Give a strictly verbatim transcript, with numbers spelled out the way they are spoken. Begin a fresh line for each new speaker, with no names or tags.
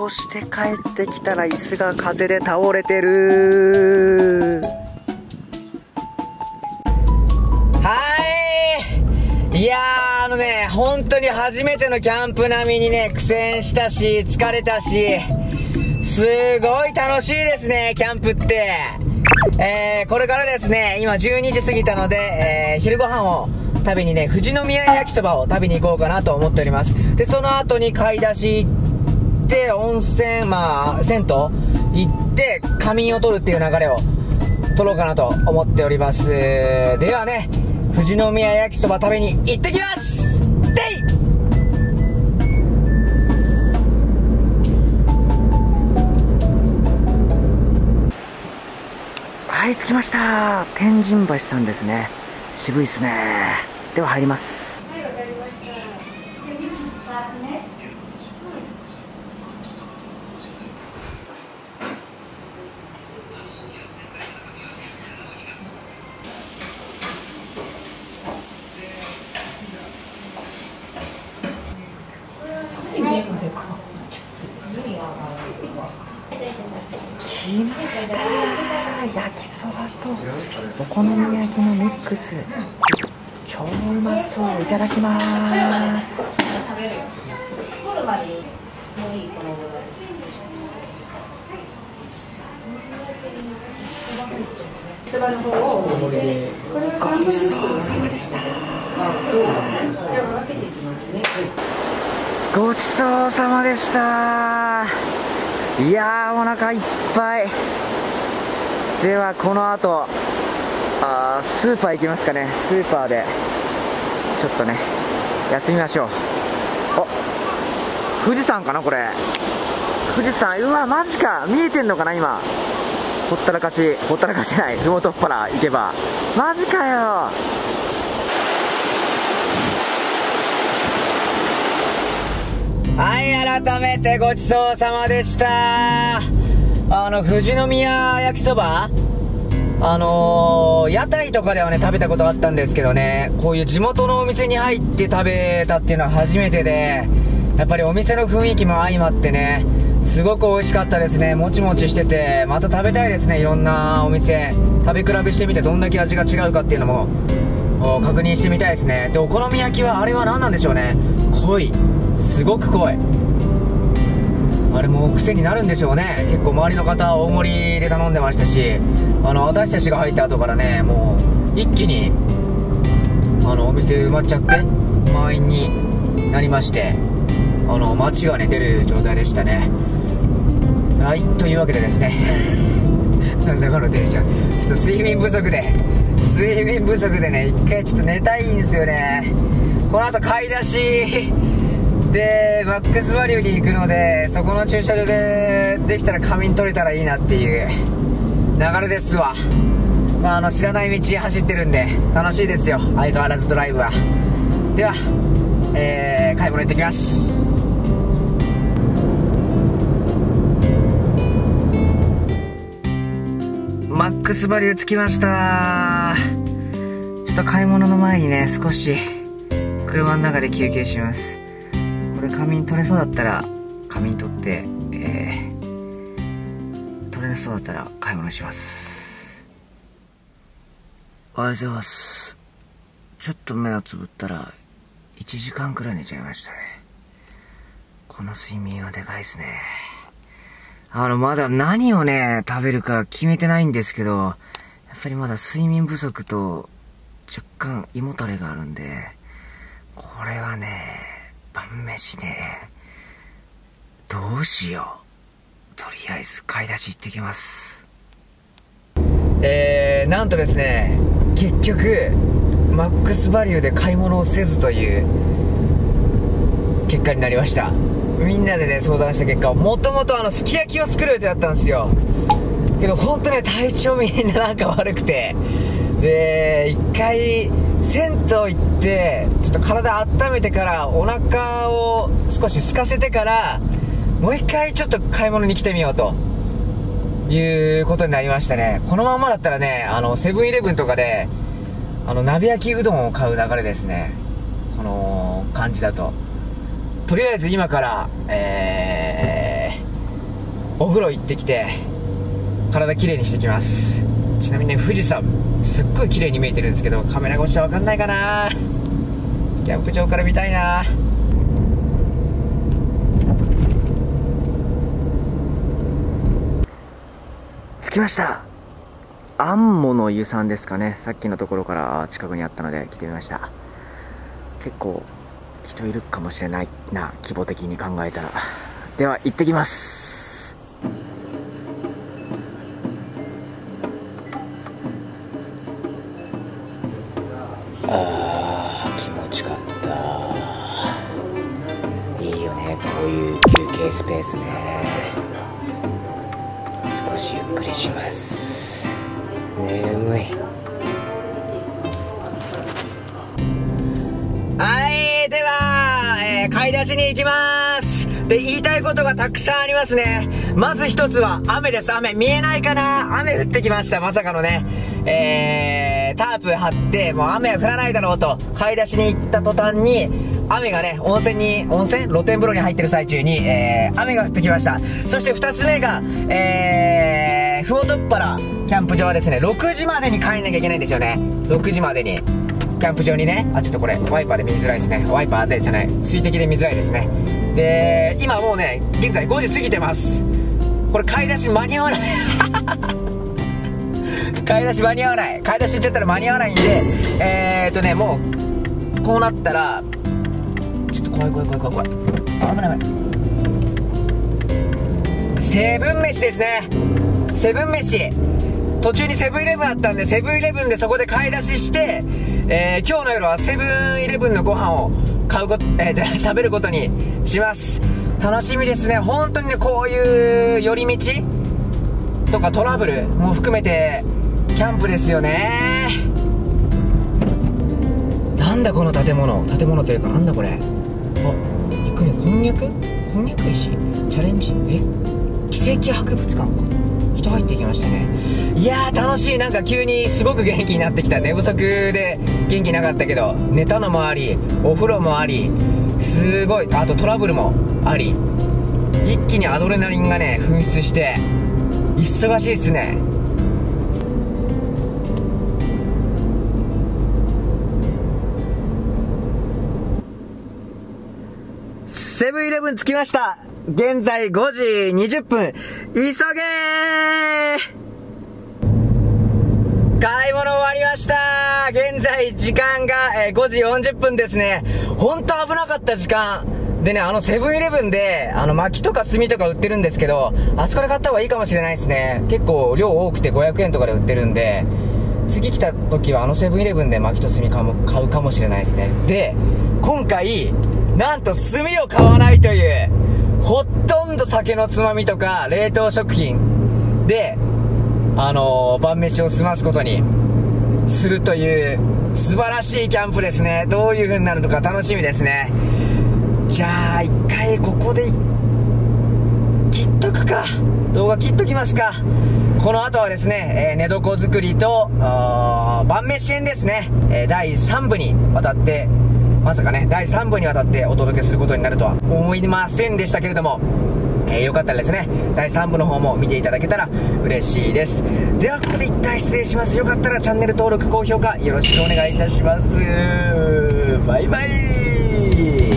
そして帰ってきたら椅子が風で倒れてる。はい、いやーあのね、本当に初めてのキャンプ並みにね、苦戦したし疲れたし、すごい楽しいですね、キャンプって。えー、これからですね、今じゅうにじ過ぎたので、えー、昼ご飯を食べにね、富士宮焼きそばを食べに行こうかなと思っております。で、その後に買い出し行って、温泉、まあ、銭湯行って、仮眠を取るっていう流れを取ろうかなと思っております。ではね、富士宮焼きそば食べに行ってきます。でいはい、着きました。天神橋さんですね。渋いっすね。では入ります。はい、わかりました。来ました。焼きそばとお好み焼きのミックス、超うまそう。いただきます。ごちそうさまでした。ごちそうさまでした。いやー、お腹いっぱい。ではこの後あースーパー行きますかね。スーパーでちょっとね休みましょう。お、富士山かなこれ。富士山、うわマジか、見えてんのかな今。ほったらかし、ほったらかしじゃない、ふもとっぱら行けばマジかよ。はい、改めてごちそうさまでした。あの富士宮焼きそば、あのー、屋台とかではね食べたことあったんですけどね、こういう地元のお店に入って食べたっていうのは初めてで、やっぱりお店の雰囲気も相まってね、すごく美味しかったですね。もちもちしてて、また食べたいですね。いろんなお店食べ比べしてみて、どんだけ味が違うかっていうのも確認してみたいですね。で、お好み焼きはあれは何なんでしょうね。濃い、すごく濃い。あれも癖になるんでしょうね。結構周りの方大盛りで頼んでましたし、あの私たちが入った後からね、もう一気にあのお店埋まっちゃって満員になりまして、あの街がね出る状態でしたね。はい、というわけでですねなんだこの電車、ちょっと睡眠不足で睡眠不足でね、一回ちょっと寝たいんですよね。この後買い出しでマックスバリューに行くので、そこの駐車場でできたら仮眠取れたらいいなっていう流れですわ。まあ、あの知らない道走ってるんで楽しいですよ、相変わらずドライブは。では、えー、買い物行ってきます。マックスバリュー着きました。ちょっと買い物の前にね、少し車の中で休憩します。これ仮眠取れそうだったら仮眠取って、えー、取れなそうだったら買い物します。おはようございます。ちょっと目をつぶったらいちじかんくらい寝ちゃいましたね。この睡眠はでかいですね。あのまだ何をね食べるか決めてないんですけど、やっぱりまだ睡眠不足と若干胃もたれがあるんで、これはね晩飯ね、どうしよう。とりあえず買い出し行ってきます。えー、なんとですね、結局マックスバリューで買い物をせずという結果になりました。みんなでね相談した結果、もともとあのすき焼きを作る予定だったんですよ。けど本当ね体調みんななんか悪くて、で一回銭湯行ってちょっと体温めてからお腹を少し空かせてからもう一回ちょっと買い物に来てみようということになりましたね。このままだったらね、あのセブンイレブンとかであの鍋焼きうどんを買う流れですね、この感じだと。とりあえず今から、えお風呂行ってきて体きれいにしてきます。ちなみにね、富士山すっごい綺麗に見えてるんですけど、カメラ越しは分かんないかな。キャンプ場から見たいな。着きました。アンモの湯さんですかね。さっきのところから近くにあったので来てみました。結構人いるかもしれないな、規模的に考えたら。では行ってきます。あー、気持ちかった。いいよね、こういう休憩スペースね。少しゆっくりします。眠い。はい、では、えー、買い出しに行きます。で、言いたいことがたくさんありますね。まず一つは雨です。雨見えないかな。雨降ってきました。まさかのね、えー、タープ張ってもう雨は降らないだろうと買い出しに行った途端に雨がね、温泉に温泉露天風呂に入ってる最中に、えー、雨が降ってきました。そして二つ目が、えー、ふもとっぱらキャンプ場はですね、ろくじまでに帰んなきゃいけないんですよね。ろくじまでにキャンプ場にね。あ、ちょっとこれワイパーで見づらいですね。ワイパーでじゃない、水滴で見づらいですね。で、今もうね、現在ごじ過ぎてます。これ買い出し間に合わない買い出し間に合わない買い出し行っちゃったら間に合わないんで、えーっとね、もうこうなったらちょっと怖い怖い怖い怖い怖い、危ない危ない。セブン飯ですね。セブン飯、途中にセブンイレブンあったんで、セブンイレブンでそこで買い出しして、えー、今日の夜はセブンイレブンのご飯を買うこと、えー、じゃ食べることにします。楽しみですね。本当にね、こういう寄り道とかトラブルも含めてキャンプですよね。なんだこの建物、建物というかなんだこれ。あ、行くね。こんにゃくこんにゃく石チャレンジ、え、奇跡博物館、人入ってきましたね。いやー楽しい。なんか急にすごく元気になってきた。寝不足で元気なかったけど、寝たのもあり、お風呂もあり、すごい、あとトラブルもあり、一気にアドレナリンがね噴出して忙しいっすね。セブンイレブン着きました。現在ごじにじゅっぷん。急げー。買い物終わりました。現在時間がごじよんじゅっぷんですね。ほんと危なかった時間でね、あのセブンイレブンであの薪とか炭とか売ってるんですけど、あそこで買った方がいいかもしれないですね。結構量多くてごひゃくえんとかで売ってるんで、次来た時はあのセブンイレブンで薪と炭買うかもしれないですね。で、今回なんと炭を買わないという、ほとんど酒のつまみとか冷凍食品であのー、晩飯を済ますことにするという素晴らしいキャンプですね。どういう風になるのか楽しみですね。じゃあ一回ここで切っとくか、動画切っときますか。この後はですね、えー、寝床作りと晩飯編ですね、えー、だいさんぶにわたって、まさかねだいさんぶにわたってお届けすることになるとは思いませんでしたけれども、えー、よかったらですねだいさんぶの方も見ていただけたら嬉しいです。ではここで一旦失礼します。よかったらチャンネル登録高評価よろしくお願いいたします。バイバイ。